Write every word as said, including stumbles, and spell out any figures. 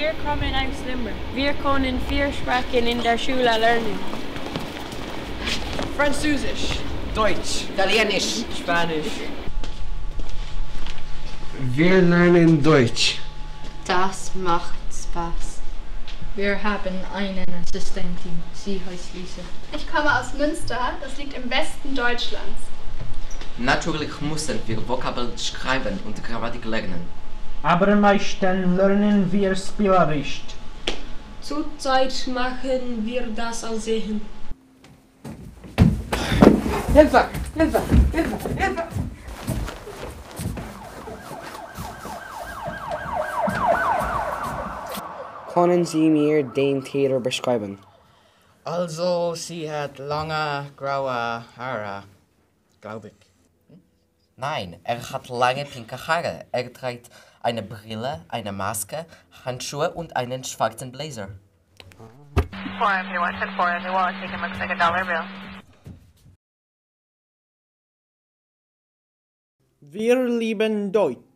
Wir kommen aus Limburg. Wir können vier Sprachen in der Schule lernen. Französisch, Deutsch, Italienisch, Spanisch. Wir lernen Deutsch. Das macht Spaß. Wir haben eine Assistentin. Sie heißt Lisa. Ich komme aus Münster. Das liegt im Westen Deutschlands. Natürlich müssen wir Vokabeln schreiben und Grammatik lernen. Aber meistens lernen wir spielerisch. Zurzeit machen wir das als Sehen. Hilfe! Hilfe! Hilfe! Hilfe! Können Sie mir den Täter beschreiben? Also, sie hat lange, graue Haare, glaube ich. Nein, er hat lange pinke Haare. Er trägt eine Brille, eine Maske, Handschuhe und einen schwarzen Blazer. Four if you want to four if you want to take him looks like a dollar bill. Wir lieben Deutsch.